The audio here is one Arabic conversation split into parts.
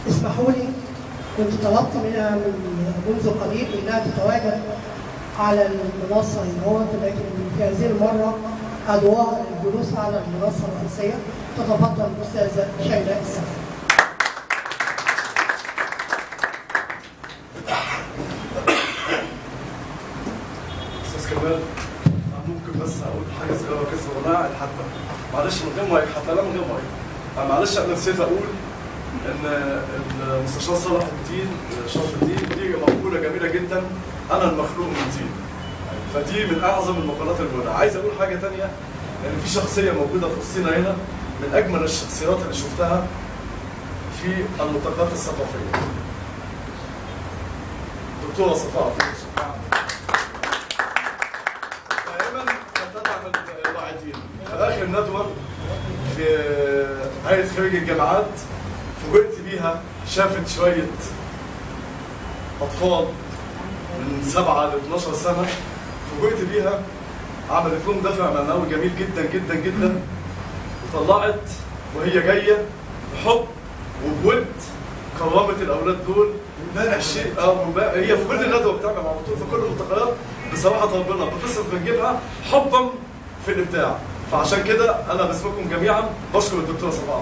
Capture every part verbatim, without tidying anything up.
اسمحوا لي، كنت طلبت منها من منذ قليل انها تتواجد على المنصه هنا، لكن في هذه المره ادعوها للجلوس على المنصه الرئيسيه. تتفضل الاستاذه شيماء السعيد. استاذ كمال، ممكن بس اقول حاجه صغيره كده وانا قاعد حتى معلش من غير مايك، حتى لا من غير مايك. معلش انا نسيت اقول ان المستشار صلاح الدين شرف الدين دي مقوله جميله جدا، انا المخلوق من طين. فدي من اعظم المقالات اللي بقولها. عايز اقول حاجه ثانيه، ان في شخصيه موجوده في وسطنا هنا من اجمل الشخصيات اللي شفتها في الملتقيات الثقافيه. دكتوره صفاء دائما تدعم الواعدين. في اخر ندوه في هيئه خريج الجامعات فوجئت بيها، شافت شويه اطفال من سبعه ل اثناشر سنه، فوجئت بيها عملت لهم دفع معنوي جميل جدا جدا جدا، وطلعت وهي جايه بحب وبود كرمت الاولاد دول. الشيء اه هي في كل الندوه بتعمل على طول في كل الملتقيات بصراحه ربنا بتصرف من جيبها حبا في الابداع. فعشان كده انا باسمكم جميعا بشكر الدكتوره صفاء.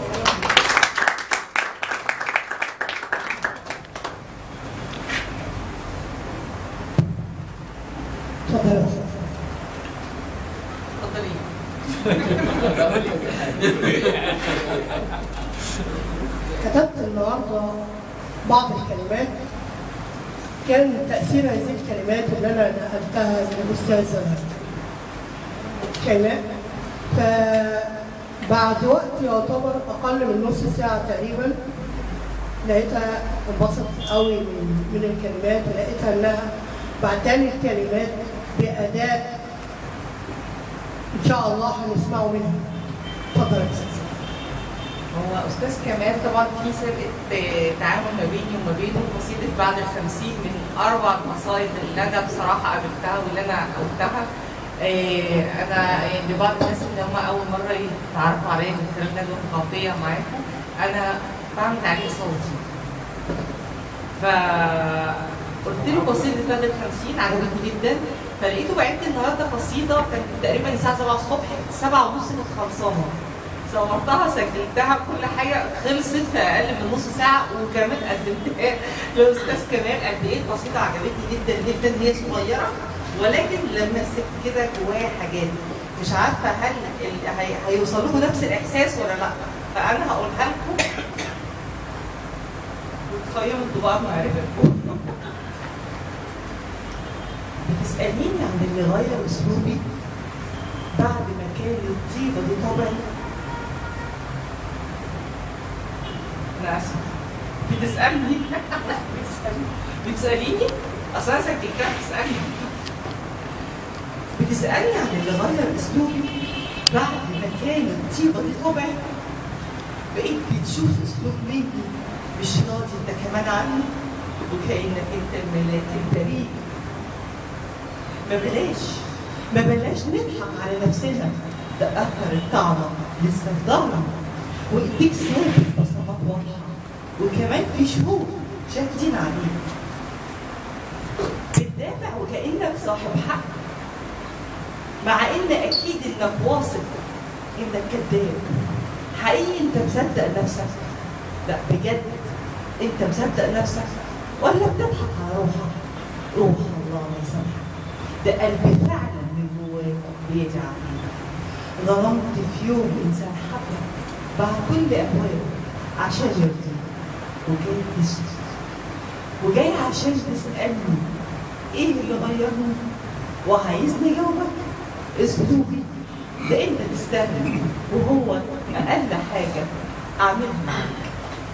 كتبت النهارده بعض الكلمات، كان تأثير هذه الكلمات اللي أنا نقلتها من الأستاذة شيماء، فبعد وقت يعتبر أقل من نص ساعة تقريبا لقيتها انبسطت قوي من, من الكلمات، ولقيتها إنها بعتالي الكلمات بأداء إن شاء الله هنسمعه منها. اتفضل يا أستاذ. هو أستاذ كمال طبعا في سابقة تعامل ما بيني وما بينه، قصيدة بعد الخمسين من أربع قصايد اللي أنا بصراحة قابلتها واللي أنا قلتها. إيه أنا لبعض الناس اللي هم أول مرة يتعرفوا عليا من خلال ندوة ثقافية معاكم، أنا بعمل تعليق صوتي. فقلت له قصيدة بعد الخمسين عجبتني جدا، فلقيته بعت لي النهارده قصيدة كانت تقريبا الساعة سبعة الصبح، سبعة ونص كانت خلصانة. صورتها سجلتها كل حاجه خلصت في اقل من نص ساعه، وكمان قدمتها لاستاذ كمال. قد ايه القصيده عجبتني جدا جدا، هي صغيره ولكن لمست كده جواها حاجات مش عارفه هل هيوصل لكم نفس الاحساس ولا لا، فانا هقولها لكم وتقيموا انطباع معرفتكم. بتساليني عن اللي غير اسلوبي بعد ما كانت الطيبه دي طبعي. أنا آسفة. بتسألني بتسألني بتسأليني؟ أصل أنا سجلتها بتسألني. بتسألني عن اللي غير أسلوبي بعد ما كانت الطيبة دي طبعي. بقيت بتشوف أسلوب مني مش راضي أنت كمان عني، وكأنك أنت الملاك البريء. ما بلاش ما بلاش نضحك على نفسنا، ده أثر الطعنة لسه في ظهرنا، وإيديك ثابت بصمات واضحة، وكمان في شهود شاهدين عليك. بتدافع وكأنك صاحب حق، مع إن أكيد إنك واثق إنك كذاب. حقيقي أنت مصدق نفسك؟ لا بجد أنت مصدق نفسك ولا بتضحك على روحك؟ روح الله ما يسامحك، ده قلبي فعلا من جواك بيدعي عليك. ظلمت في يوم إنسان حبك بعد كل أهواله عشان يرضيك، وجاي تشتكي وجاي عشان تسألني إيه اللي غيرني، وعايزني أجاوبك أسلوبي ده أنت تستاهل، وهو أقل حاجة أعملها معاك.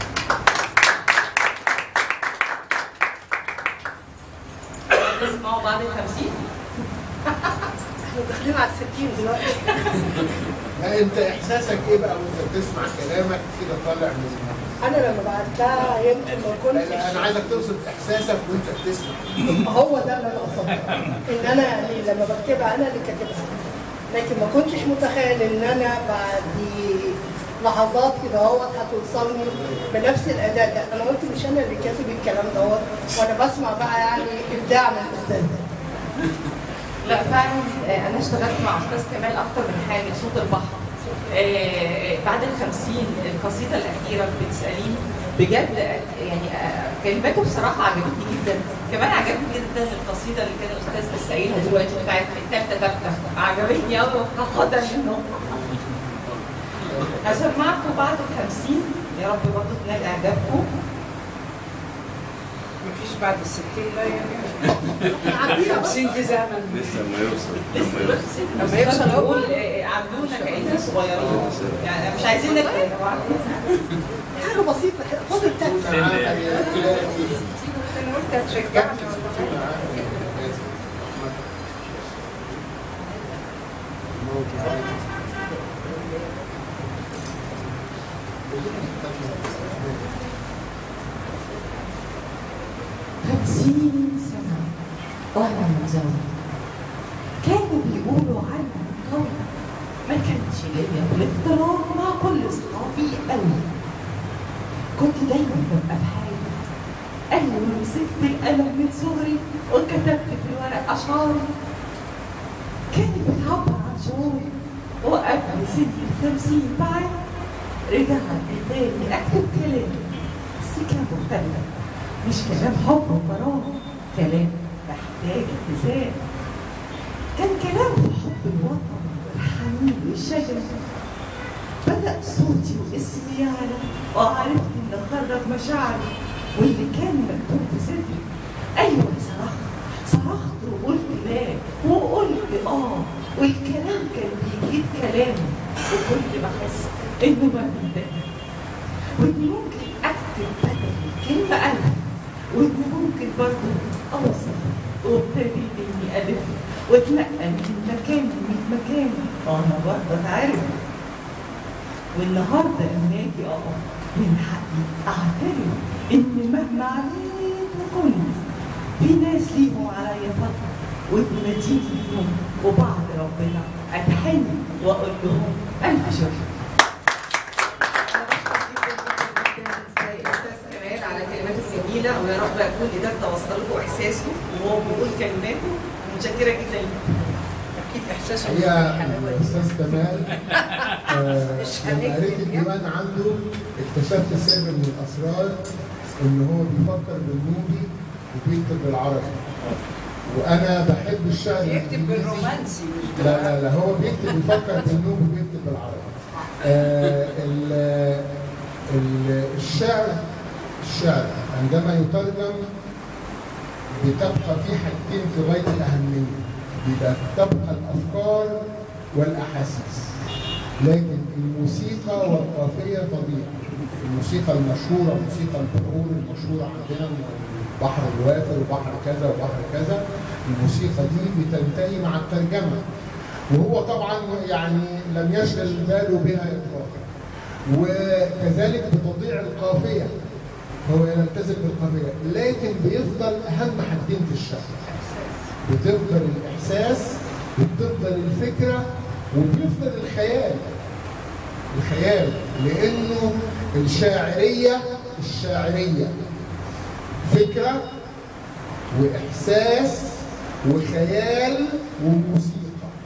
تسمعوا بعد الخمسين؟ احنا داخلين على الستين دلوقتي. لا انت احساسك ايه بقى وانت بتسمع كلامك كده طالع من دماغك؟ انا لما بعتها يمكن ما كنتش. انا عايزك توصف احساسك وانت بتسمع. هو ده اللي انا قصدته، ان انا يعني لما بكتبها انا اللي كاتبها، لكن ما كنتش متخيل ان انا بعد لحظات كده اهوت هتوصلني بنفس الاداء ده. انا قلت مش انا اللي كاتب الكلام دوت، وانا بسمع بقى يعني ابداع من الاستاذ ده. لا فعلا انا اشتغلت مع استاذ كمال اكتر من حاجه. صوت البحر آه بعد الخمسين القصيده الاخيره بتساليني بجد يعني آه كلماته بصراحه عجبتني جدا. كمان عجبني جدا القصيده اللي كان الاستاذ لسه قايلها دلوقتي بتاعت التالتة تالتة، عجبتني قوي هاخدها منه. هسمعكم بعد الخمسين يا رب برضه تنال اعجابكم. مفيش بعد الستين لا يعني خمسين دي زمن لسه ما يوصل لسه لما لما يوصل نقول عاملونا كأننا صغيرين يعني مش عايزين نكبر. حاجه بسيطه فاضل تالتة. انا قلت هتشجعني خمسين سنة وأنا متزوج، كانوا بيقولوا عنه قوي، ما كانش ليا الاختلاط مع كل أصحابي قوي، كنت دايما ببقى في حالي. أيوة مسكت القلم من صغري وكتبت في الورق أشعاري كانت بتعبر عن شعوري، وقبل سن الخمسين بعد رجعت تاني أكتب كلام بس كان مختلف، مش كلام حب وفراغ، كلام محتاج اتزان. كان كلام في حب الوطن والحنين والشجن. بدأ صوتي واسمي يعلى وعرفت إن أخرج مشاعري واللي كان مكتوب في صدري. أيوة صرخت صرخت وقلت لا وقلت آه، والكلام كان بيجيب كلامي، وكنت بحس إنه ما بينتهي، وإني ممكن أكتب بدل الكلمة ألف، وإني ممكن برضه أوصل. وابتديت إني ألف واتنقل من مكان لمكان وأنا برضه أتعرف. والنهارده لما أجي أقف من حقي أعترف إن مهما عليت وكنت في ناس ليهم عليا فضل وبناديني ليهم، وبعد ربنا أتحني وأقول لهم ألف شكر. على كلماته الجميله، ويا رب اكون قدرت اوصل لكم احساسه وهو بيقول كلماته. متشكره جدا لكم. اكيد احساسه هي الاستاذ كمال آه، لما قريت الديوان عنده اكتشفت سر من الاسرار ان هو بيفكر بالنوبي وبيكتب بالعربي. وانا بحب الشعر بيكتب بالرومانسي. لا لا لا هو بيكتب بيفكر بالنوبي وبيكتب بالعربي. آه ال ال الشعر الشعر عندما يترجم بتبقى في حاجتين في غايه الاهميه، بيبقى تبقى الافكار والاحاسيس، لكن الموسيقى والقافيه تضيع. الموسيقى المشهوره موسيقى البحور المشهوره عندنا، بحر الوافر وبحر كذا وبحر كذا، الموسيقى دي بتنتهي مع الترجمه، وهو طبعا يعني لم يشغل باله بها اطلاقا. وكذلك بتضيع القافيه، هو يلتزم بالقافيه، لكن بيفضل اهم حاجتين في الشعر، بتفضل الاحساس وبتفضل الفكره وبيفضل الخيال. الخيال لانه الشاعريه الشاعريه فكره واحساس وخيال وموسيقى.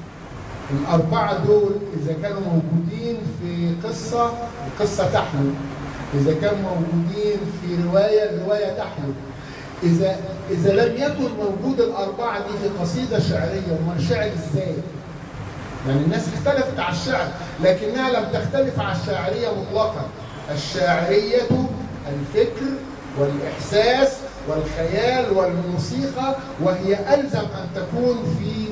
الاربعه دول اذا كانوا موجودين في قصه القصه تحلو، إذا كانوا موجودين في رواية الرواية تحلو، إذا إذا لم يكن موجود الأربعة دي في قصيدة شعرية، أمال شعر إزاي؟ يعني الناس اختلفت على الشعر، لكنها لم تختلف على الشاعرية مطلقا. الشاعرية الفكر والإحساس والخيال والموسيقى، وهي ألزم أن تكون في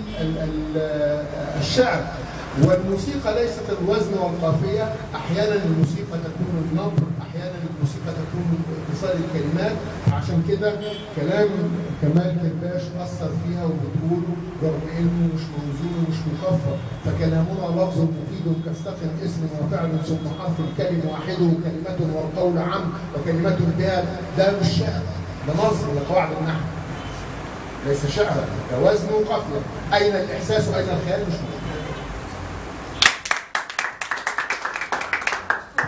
الشعر. والموسيقى ليست الوزن والقافية، أحيانا الموسيقى تكون النبر، أحيانا الموسيقى تكون اتصال الكلمات. عشان كده كلام كمال كرباش أثر فيها وبتقوله رغم إنه مش موزون ومش مخفف. فكلامنا لفظ مفيد كاستقم اسم وفعل ثم حرف الكلم واحده كلمة والقول عم وكلمة بها. ده مش شعر، ده نظم لقواعد النحو، ليس شعرا، ده وزن وقافية. أين الإحساس وأين الخيال؟ مش موجود.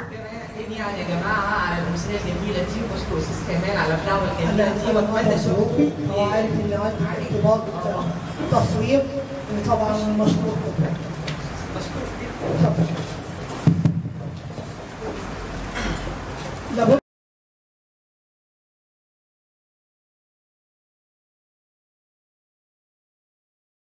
الجميله دي، وبشكر استاذ كمال على الدعوه انا الجميله دي، انا واتمنى كنت اشوفكم هو عارف ان عندي ارتباط تصوير، طبعا مشكور. بشكرك.